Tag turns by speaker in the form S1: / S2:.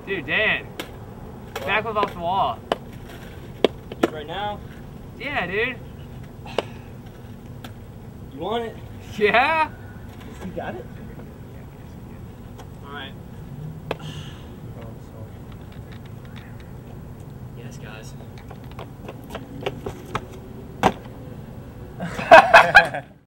S1: Dude, Dan. Back with off the wall.
S2: Dude, right now?
S1: Yeah, dude.
S2: You want it?
S1: Yeah?
S3: You got it?
S2: Alright. Yes, guys.